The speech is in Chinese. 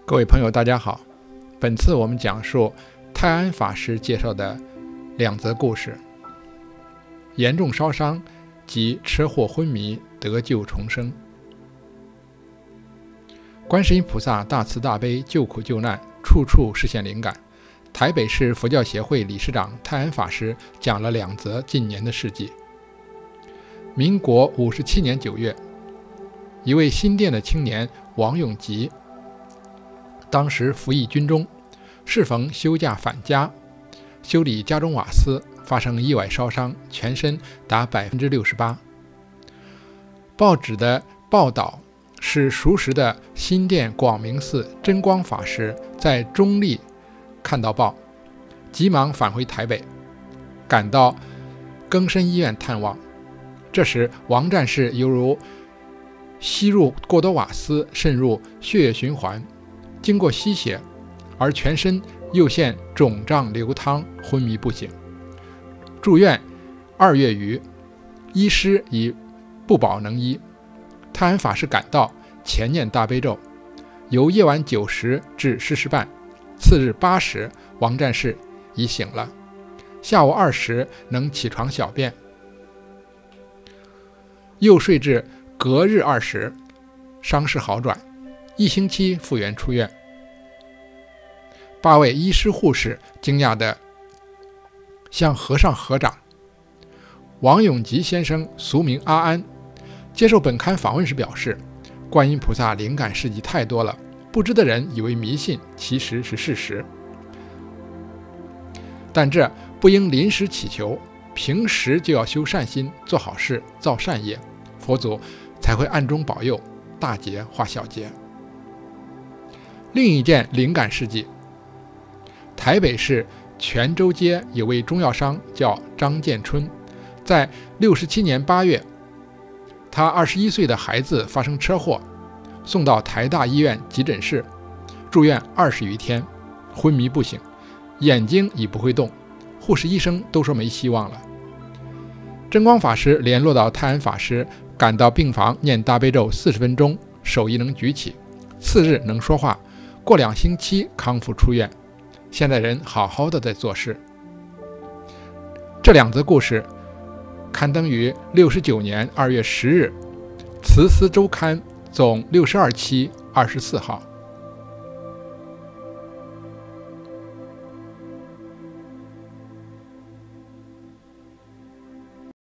各位朋友大家好，本次我们讲述泰安法师介绍的两则故事：严重烧伤及车祸昏迷得救重生。观世音菩萨大慈大悲，救苦救难，处处实现灵感。台北市佛教协会理事长泰安法师讲了两则近年的事迹。民国57年9月，一位新店的青年王永吉，当时服役军中，适逢休假返家，修理家中瓦斯，发生意外烧伤，全身达68%。报纸的报道是熟识的新店广明寺真光法师在中立看到报，急忙返回台北，赶到更生医院探望。这时王战士犹如吸入过多瓦斯渗入血液循环，经过吸血，而全身又现肿胀流汤，昏迷不醒。住院2月余，医师已不保能医。泰安法师赶到，前念大悲咒，由夜晚9时至10时半，次日8时，王战士已醒了，下午2时能起床小便，又睡至隔日2时，伤势好转，1星期复原出院。8位医师护士惊讶地向和尚合掌。王永吉先生俗名阿安，接受本刊访问时表示，观音菩萨灵感事迹太多了，不知的人以为迷信，其实是事实。但这不应临时祈求，平时就要修善心，做好事，造善业，佛祖才会暗中保佑，大劫化小劫。另一件灵感事迹，台北市泉州街有位中药商叫张建春，在67年8月，他21岁的孩子发生车祸，送到台大医院急诊室，住院20余天，昏迷不醒，眼睛已不会动，护士医生都说没希望了。真光法师联络到泰安法师，赶到病房念大悲咒40分钟，手艺能举起，次日能说话，过2星期康复出院，现在人好好的在做事。这两则故事刊登于69年2月10日，慈思周刊总62期24号。